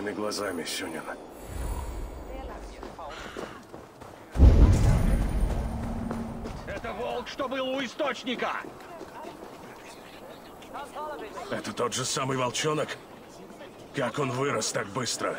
своими глазами, Сюнин. Это волк, что был у источника! Это тот же самый волчонок? Как он вырос так быстро?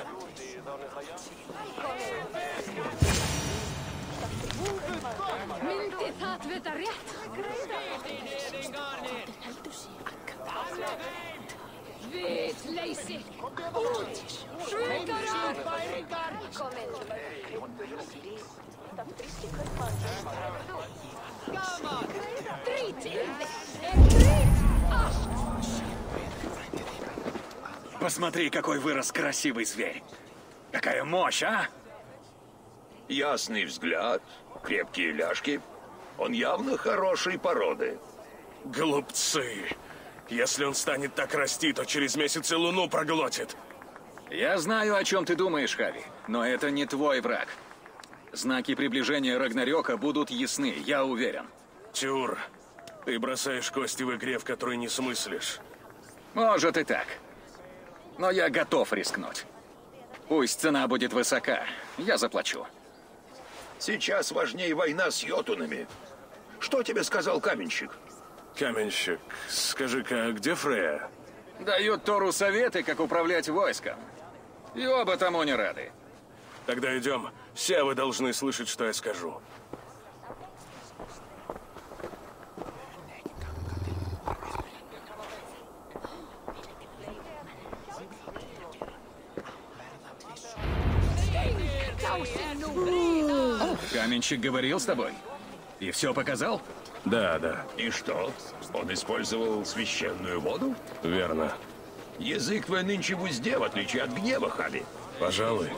Посмотри, какой вырос красивый зверь. Какая мощь, а? Ясный взгляд, крепкие ляжки. Он явно хорошей породы. Глупцы! Если он станет так расти, то через месяц и Луну проглотит. Я знаю, о чем ты думаешь, Хави, но это не твой враг. Знаки приближения Рагнарёка будут ясны, я уверен. Тюр, ты бросаешь кости в игре, в которой не смыслишь. Может и так. Но я готов рискнуть. Пусть цена будет высока, я заплачу. Сейчас важнее война с йотунами. Что тебе сказал каменщик? Каменщик, скажи-ка, где Фрея? Дает Тору советы, как управлять войском. И оба тому не рады. Тогда идем. Все вы должны слышать, что я скажу. Каменщик говорил с тобой? И все показал? Да, да, И что? Он использовал священную воду? верно. Язык твой нынче в узде, в отличие от гнева, Хави. Пожалуй.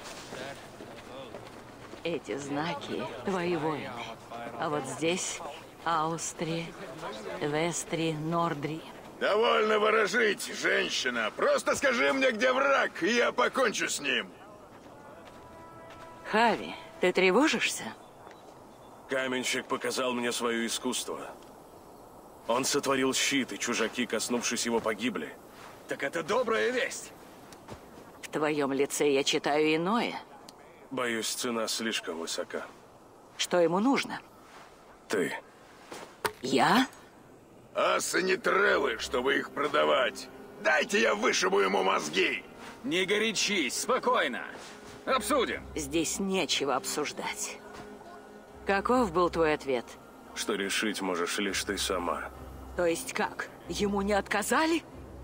Эти знаки — твои воины. А вот здесь Аустри, Вестри, Нордри. Довольно ворожить, женщина. Просто скажи мне, где враг, и я покончу с ним. Хави, ты тревожишься? Каменщик показал мне свое искусство. Он сотворил щит, и чужаки, коснувшись его, погибли. Так это добрая весть. В твоем лице я читаю иное. Боюсь, цена слишком высока. Что ему нужно? Ты. Я? Асы не трелы, чтобы их продавать. Дайте я вышибу ему мозги. Не горячись, спокойно. Обсудим. Здесь нечего обсуждать. Каков был твой ответ? Что решить можешь лишь ты сама. То есть как? Ему не отказали?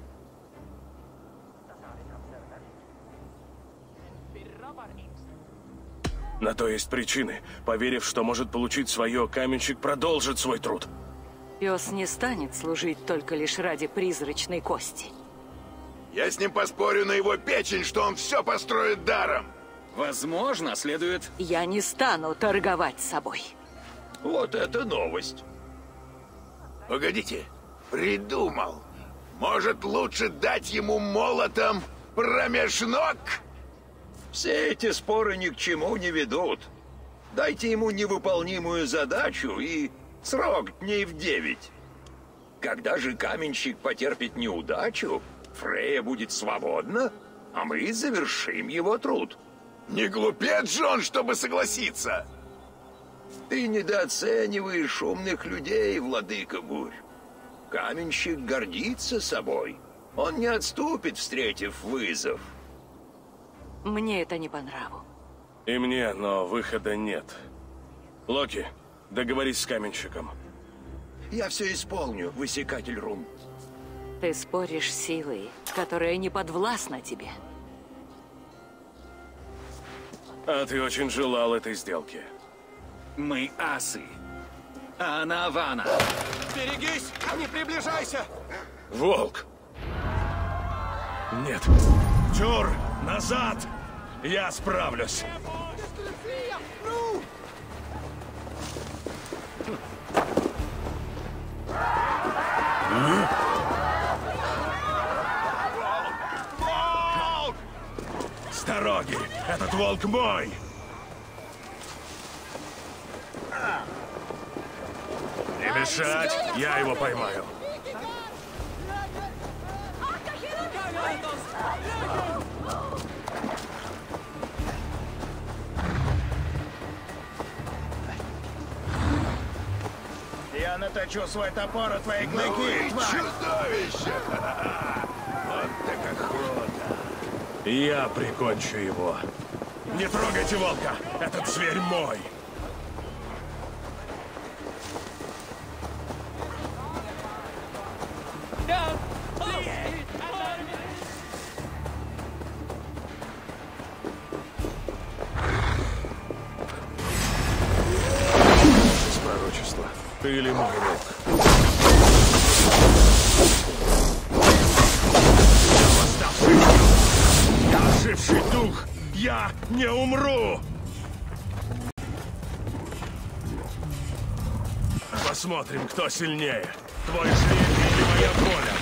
На то есть причины. Поверив, что может получить свое, каменщик продолжит свой труд. Пес не станет служить только лишь ради призрачной кости. Я с ним поспорю на его печень, что он все построит даром. Возможно, следует... Я не стану торговать собой. Вот это новость. Погодите, придумал. Может, лучше дать ему молотом промеж ног? Все эти споры ни к чему не ведут. Дайте ему невыполнимую задачу и срок дней в 9. Когда же каменщик потерпит неудачу, Фрея будет свободна, а мы завершим его труд. Не глупец же он, чтобы согласиться. Ты недооцениваешь умных людей, владыка бурь. Каменщик гордится собой. Он не отступит, встретив вызов. Мне это не по нраву. И мне, но выхода нет. Локи, договорись с каменщиком. Я все исполню, высекатель рун. Ты споришь с силой, которая не подвластна тебе. А ты очень желал этой сделки. Мы асы. А она Вана. Берегись, не приближайся. Волк! Нет. Тюр, назад! Я справлюсь. С дороги! Этот волк мой! Не мешать! Я его поймаю! Я наточу свой топор у твоей клыки, тварь! Чудовище! Вот так охота. Я прикончу его. Не трогайте волка! Этот зверь мой! Пророчество. Ты или мой волк? Я восставший! Я оживший дух! Я не умру! Посмотрим, кто сильнее. Твой жребий или моя воля?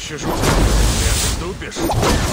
еще жутко. Ты отступишь?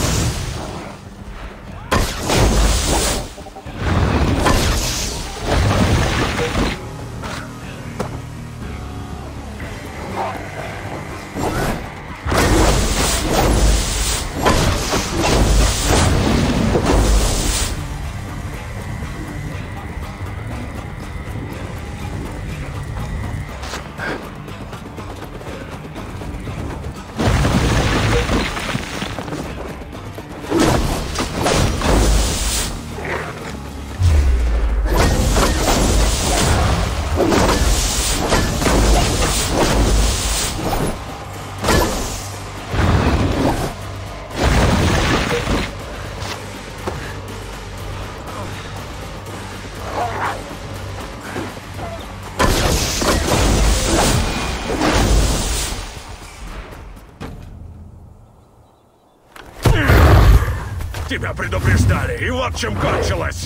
Тебя предупреждали, и вот чем кончилось!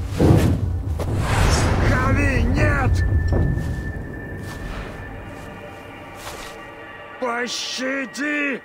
Хави, нет! Пощади!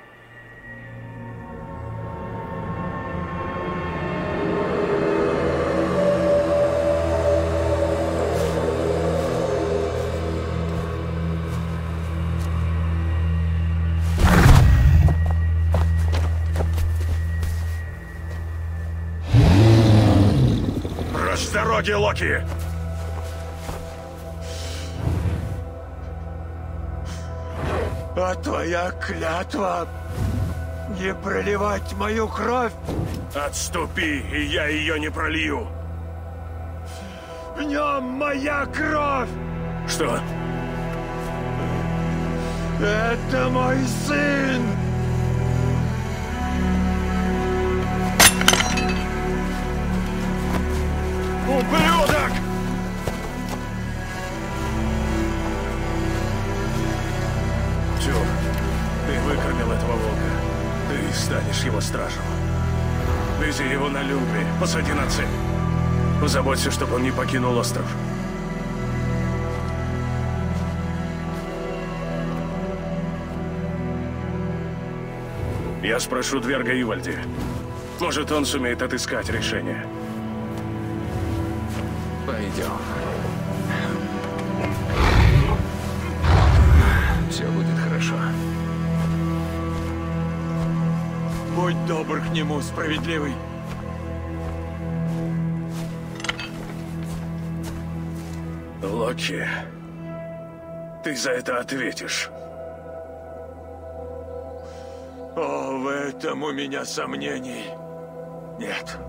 С дороги, Локи! А твоя клятва не проливать мою кровь? Отступи, и я ее не пролью. В нем моя кровь! Что? Это мой сын! Ублюдок! Тю, ты выкормил этого волка. Ты станешь его стражем. Вези его на Люмбри, посади на цепь. Позаботься, чтобы он не покинул остров. Я спрошу Дверга Ивальди. Может, он сумеет отыскать решение. Пойдем. Все будет хорошо. Будь добр к нему, справедливый. Локи, ты за это ответишь. О, в этом у меня сомнений нет.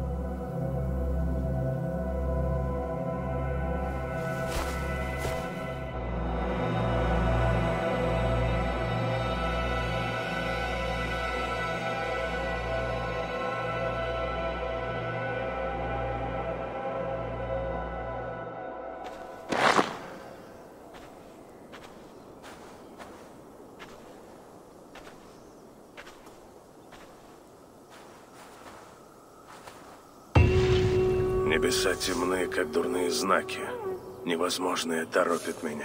Небеса темны, как дурные знаки. Невозможное торопит меня.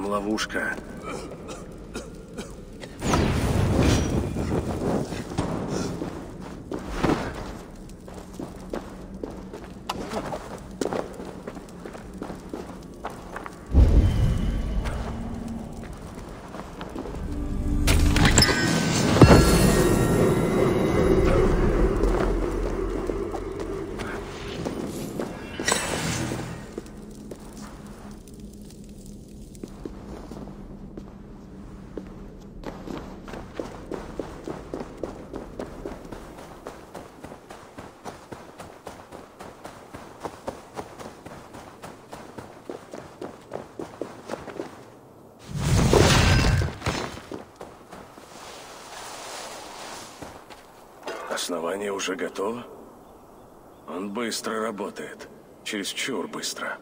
ловушка. Основание уже готово? Он быстро работает. Чересчур быстро.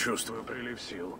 чувствую прилив сил.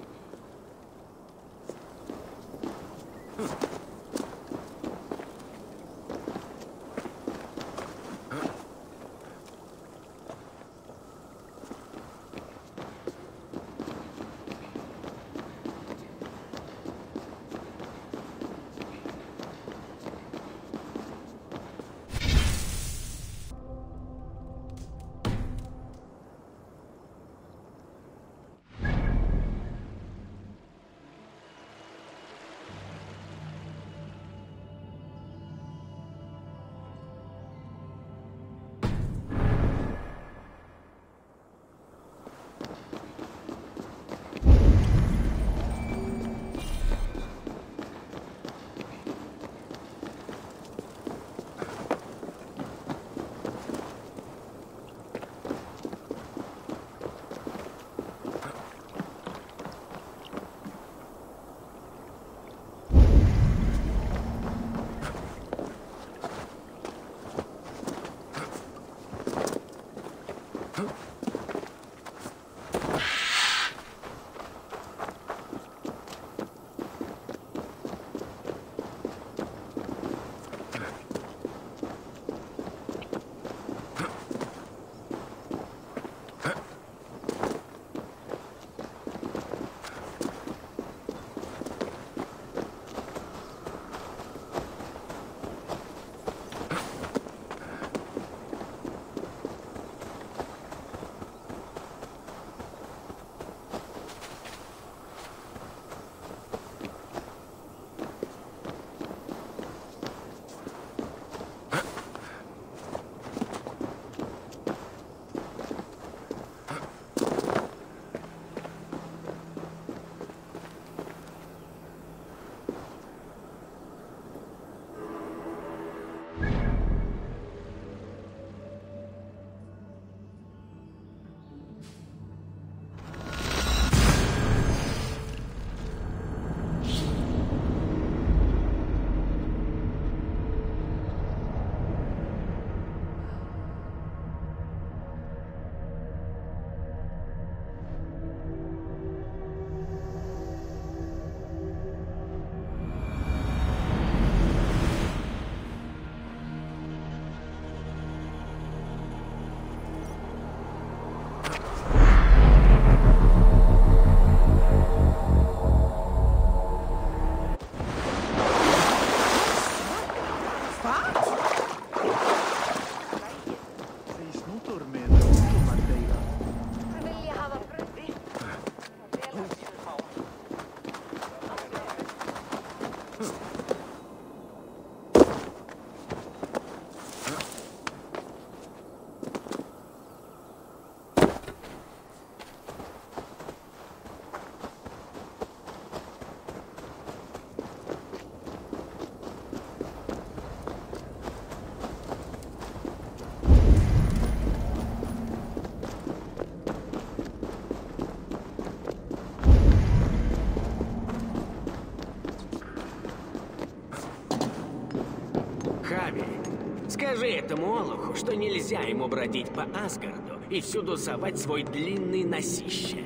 Скажи этому олуху, что нельзя ему бродить по Асгарду и всюду совать свой длинный носище.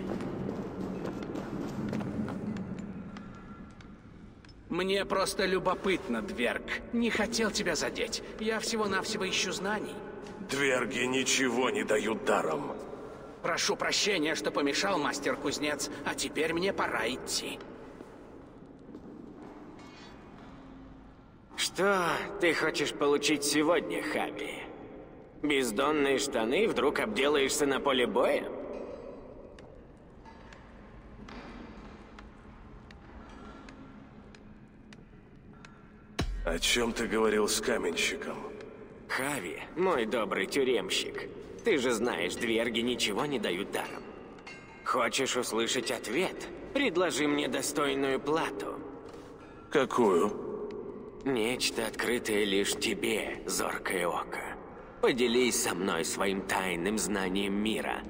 Мне просто любопытно, Дверг. Не хотел тебя задеть. Я всего-навсего ищу знаний. Дверги ничего не дают даром. Прошу прощения, что помешал, мастер-кузнец, а теперь мне пора идти. Что ты хочешь получить сегодня, Хави? Бездонные штаны, вдруг обделаешься на поле боя? О чем ты говорил с каменщиком? Хави, мой добрый тюремщик, ты же знаешь, дверги ничего не дают даром. Хочешь услышать ответ? Предложи мне достойную плату. Какую? Нечто, открытое лишь тебе, зоркое око. Поделись со мной своим тайным знанием мира.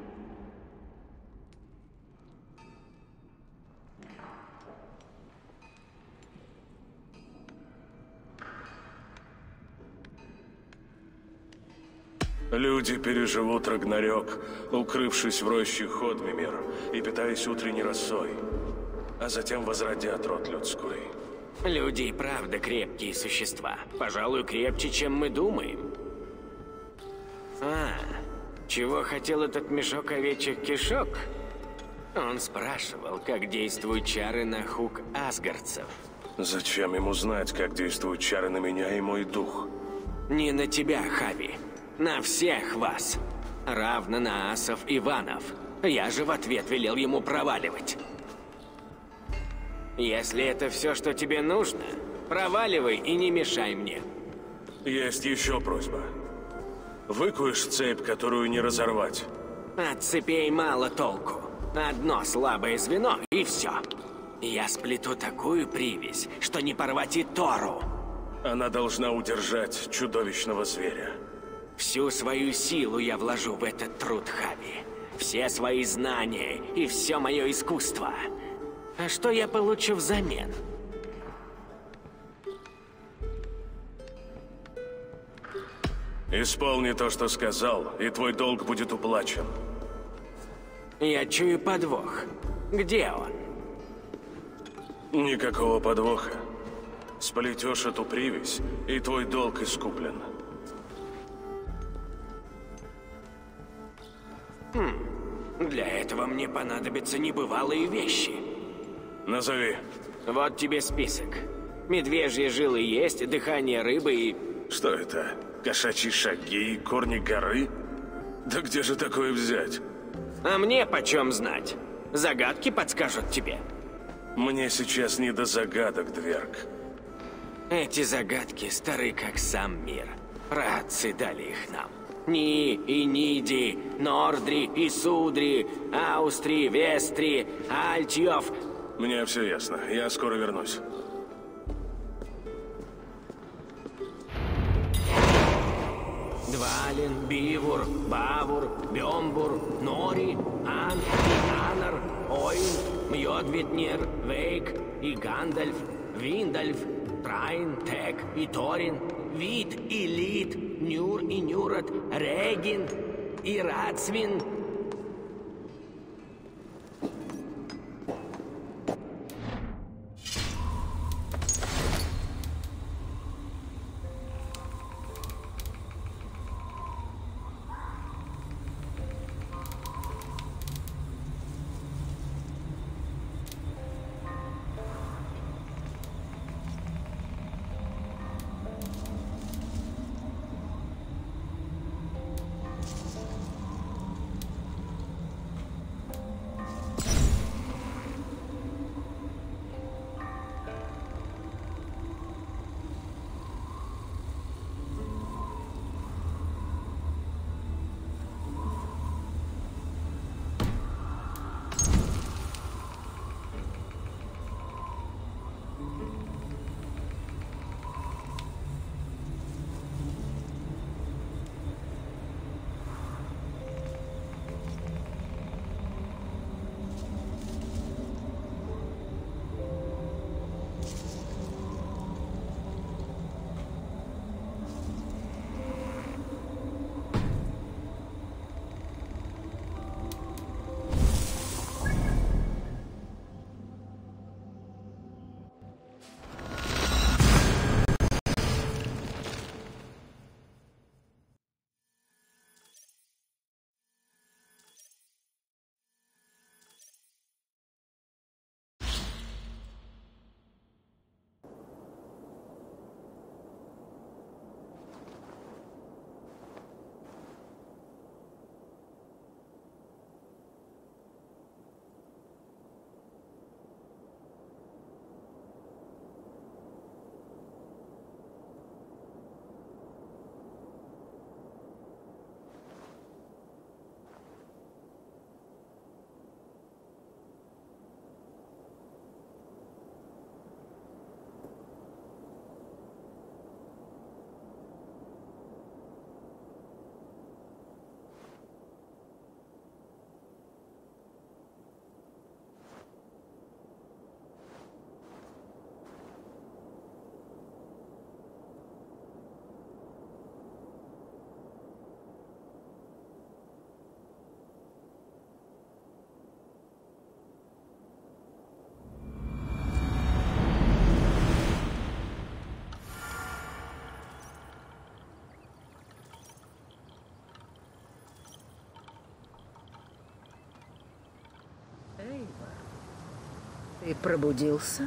Люди переживут Рагнарёк, укрывшись в роще Ходмимир и питаясь утренней росой, а затем возродят род людской. Люди и правда крепкие существа. Пожалуй, крепче, чем мы думаем. Чего хотел этот мешок овечьих кишок? Он спрашивал, как действуют чары на хук асгардцев. Зачем ему знать, как действуют чары на меня и мой дух? Не на тебя, Хави. На всех вас. Равно на асов и ванов. Я же в ответ велел ему проваливать. Если это все, что тебе нужно, проваливай и не мешай мне. Есть еще просьба. Выкуешь цепь, которую не разорвать. От цепей мало толку. Одно слабое звено, и все. Я сплету такую привязь, что не порвать и Тору. Она должна удержать чудовищного зверя. Всю свою силу я вложу в этот труд, Хави. Все свои знания и все мое искусство. А что я получу взамен? Исполни то, что сказал, и твой долг будет уплачен. Я чую подвох. Где он? Никакого подвоха. Сплетешь эту привязь, и твой долг искуплен. Для этого мне понадобятся небывалые вещи. Назови. Вот тебе список. Медвежьи жилы есть, дыхание рыбы и... Что это? Кошачьи шаги, корни горы? Да где же такое взять? А мне почем знать? Загадки подскажут тебе. Мне сейчас не до загадок, Дверг. Эти загадки стары, как сам мир. Праотцы дали их нам. Ни и Ниди, Нордри и Судри, Аустри, Вестри, Альтьев. Мне все ясно. Я скоро вернусь. Двалин, Бивур, Бавур, Бембур, Нори, Ан и Анар, Ойн, Мьодвитнер, Вейк и Гандальф, Виндальф, Трайн, Тек и Торин, Вид и Лид, Нюр и Нюрат, Регин и Рацвин. Ты пробудился?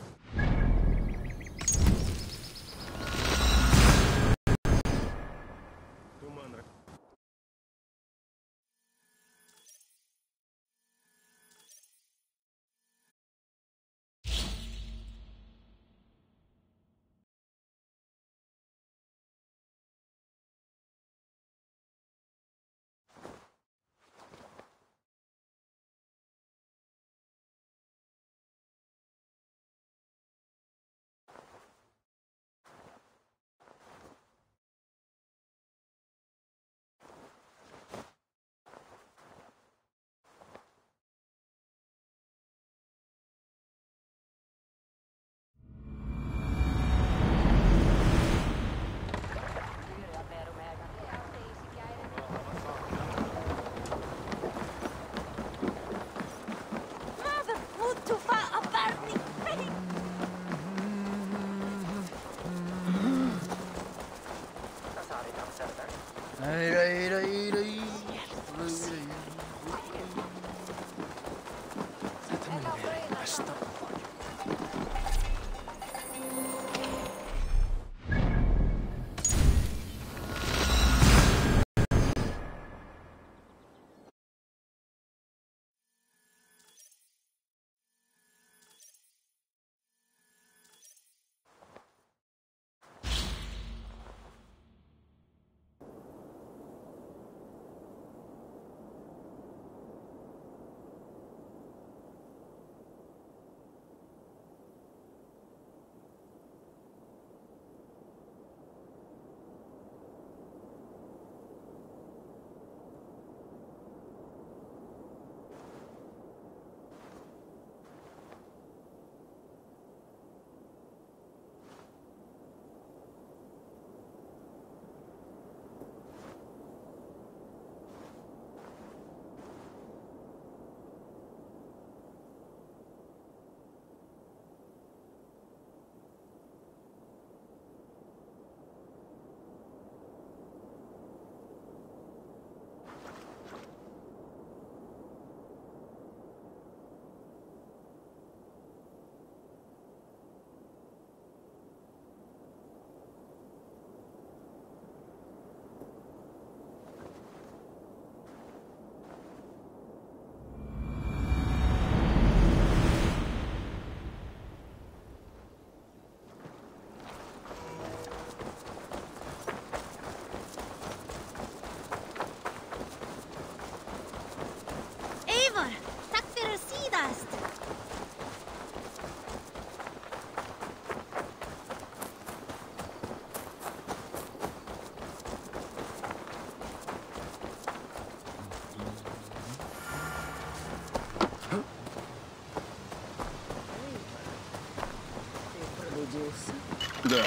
Да.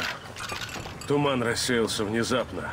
Туман рассеялся внезапно.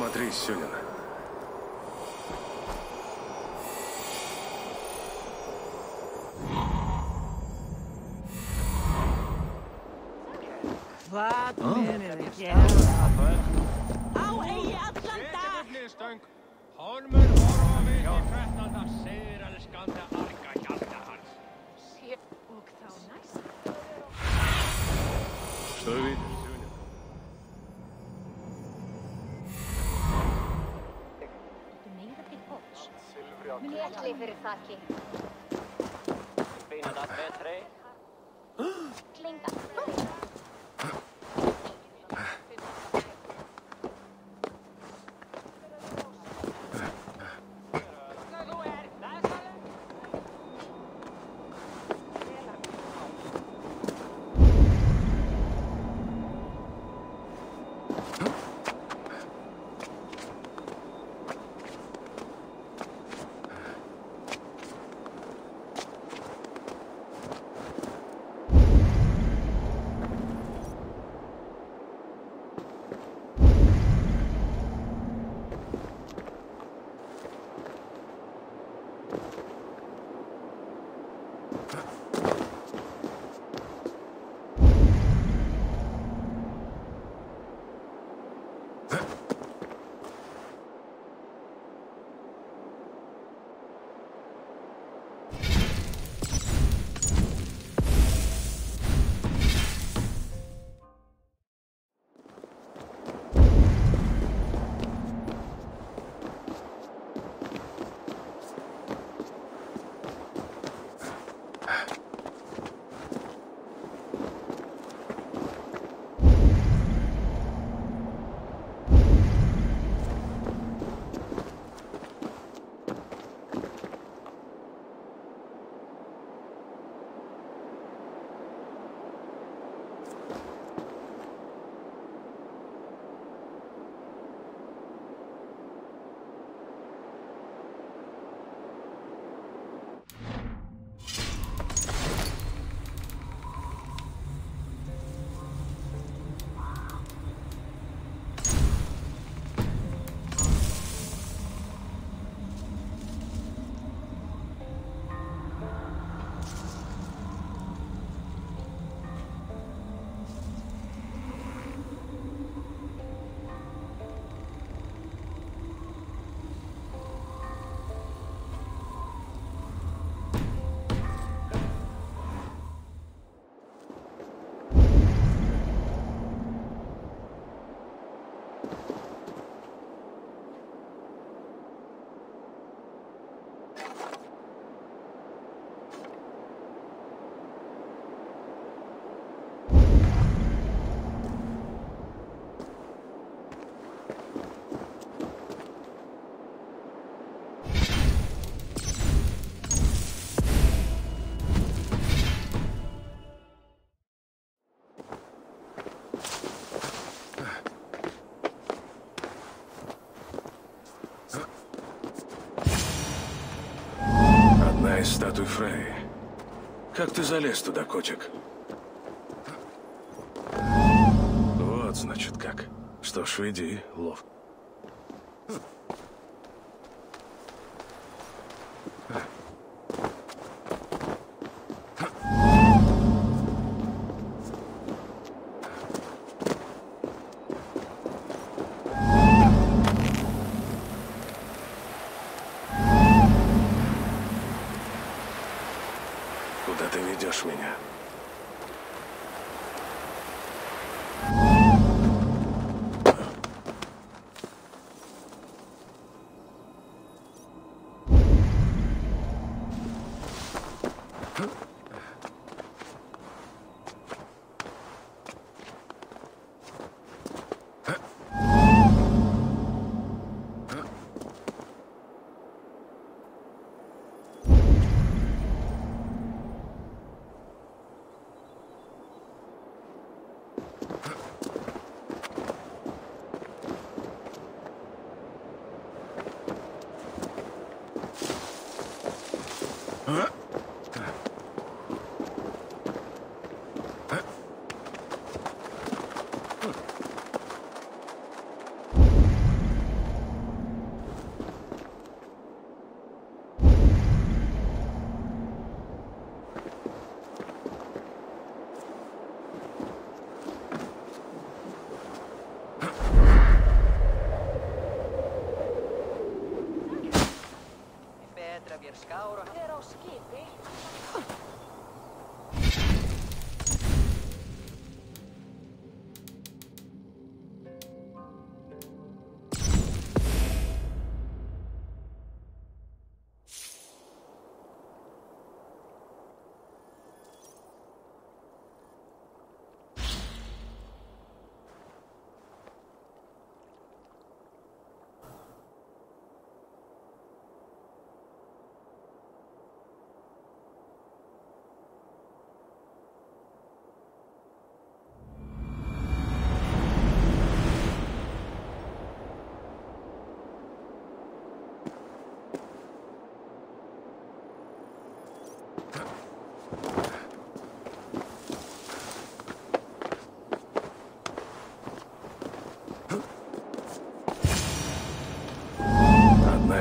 Смотри, Сюнин. Что видишь, Сюнин? Mjög fyrir þakki. Klinga. Из статуи Фреи. Как ты залез туда, котик? Вот, значит, как. Что ж, иди, лов. Куда ты ведешь меня?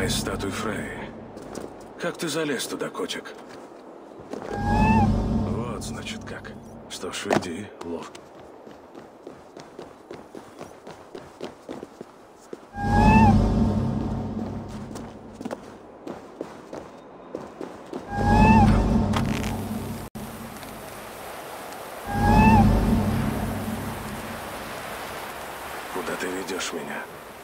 из статуй Фреи. Как ты залез туда, котик? Вот, значит, как. Что ж, иди, лов. Куда ты ведешь меня?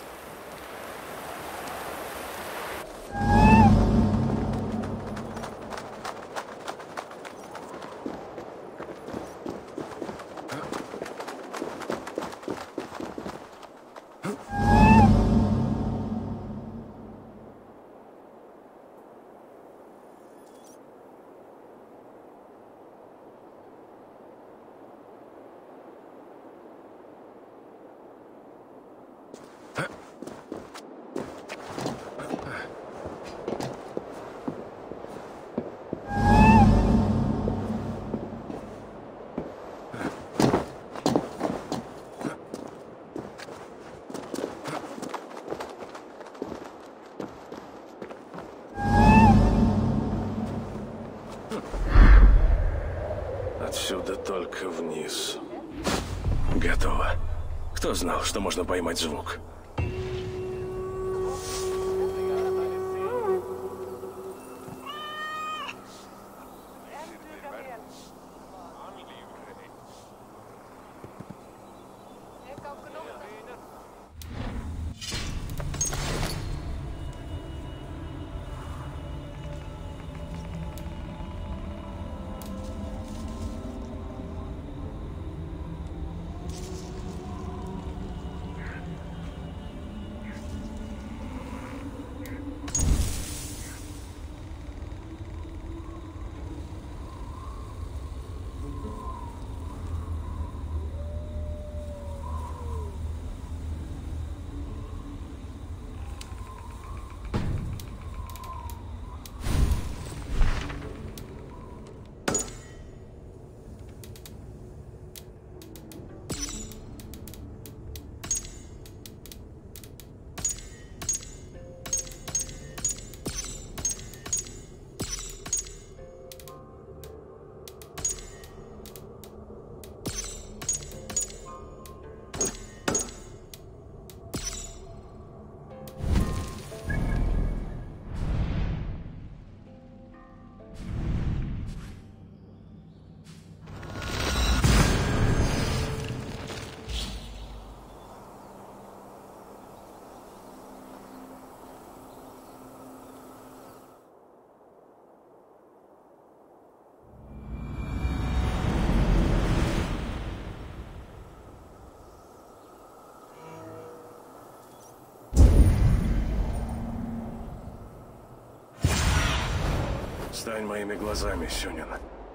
Отсюда только вниз. Готово. Кто знал, что можно поймать звук? Стань моими глазами, Сюнин.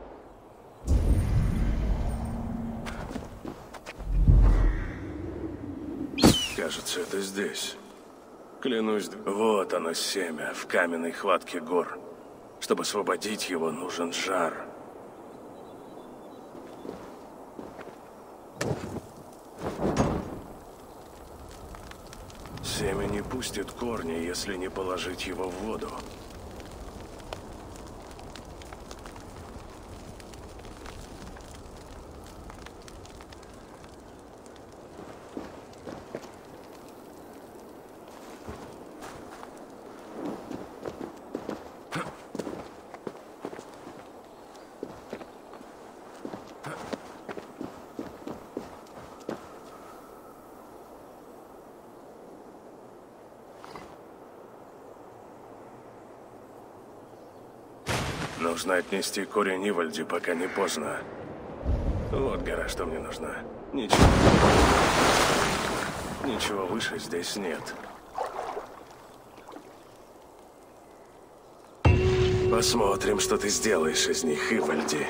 Кажется, это здесь. Клянусь, вот оно семя в каменной хватке гор. Чтобы освободить его, нужен жар. Семя не пустит корни, если не положить его в воду. Нужно отнести корень Ивальди, пока не поздно. Вот гора, что мне нужна. Ничего выше здесь нет. Посмотрим, что ты сделаешь из них, Ивальди.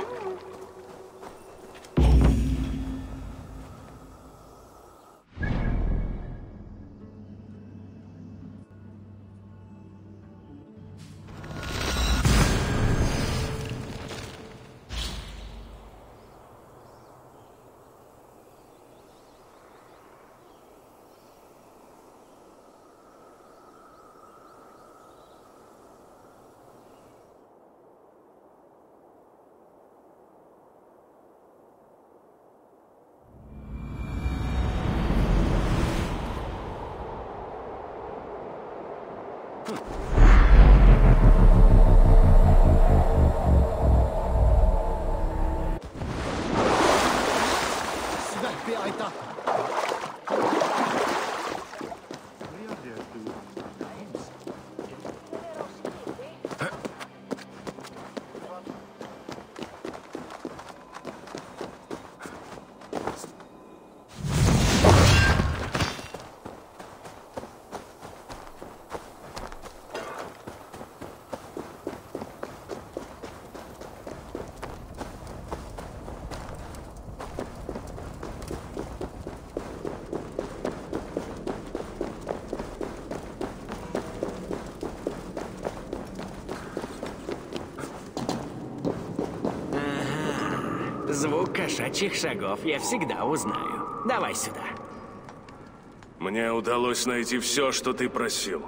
Звук кошачьих шагов я всегда узнаю. Давай сюда. Мне удалось найти все, что ты просил.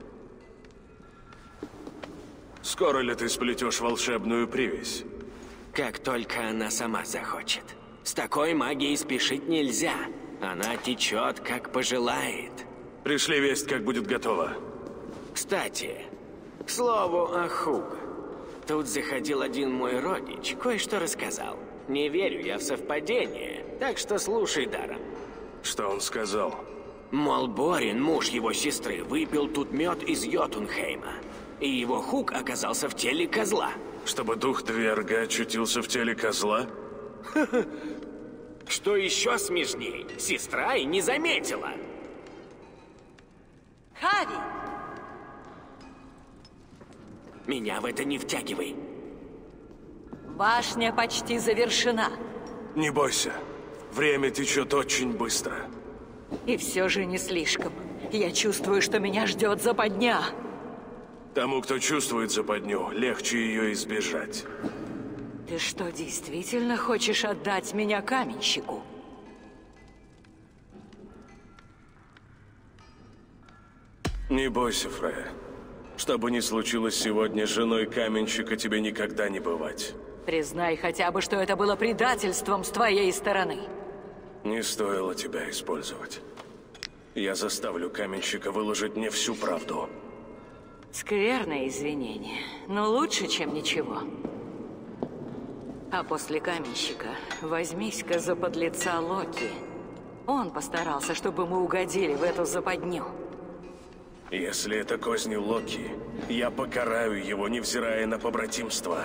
Скоро ли ты сплетешь волшебную привязь? Как только она сама захочет. С такой магией спешить нельзя. Она течет, как пожелает. Пришли весть, как будет готово. Кстати, к слову о Хуг. Тут заходил один мой родич, кое-что рассказал. Не верю я в совпадение, так что слушай даром. Что он сказал? Мол, Борин, муж его сестры, выпил тут мед из Йотунхейма. И его Хуг оказался в теле козла. Чтобы дух Дверга очутился в теле козла? Что еще смешней, сестра и не заметила. Хави! Меня в это не втягивай. Башня почти завершена. Не бойся. Время течет очень быстро. И все же не слишком. Я чувствую, что меня ждет западня. Тому, кто чувствует западню, легче ее избежать. Ты что, действительно хочешь отдать меня каменщику? Не бойся, Фрея. Что бы ни случилось сегодня, женой каменщика тебе никогда не бывать. Признай хотя бы, что это было предательством с твоей стороны. Не стоило тебя использовать. Я заставлю каменщика выложить мне всю правду. Скверное извинение, но лучше, чем ничего. А после каменщика возьмись-ка за подлеца Локи. Он постарался, чтобы мы угодили в эту западню. Если это козни Локи, я покараю его, невзирая на побратимство.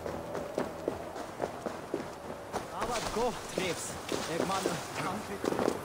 Gå, Krebs. Jeg mangler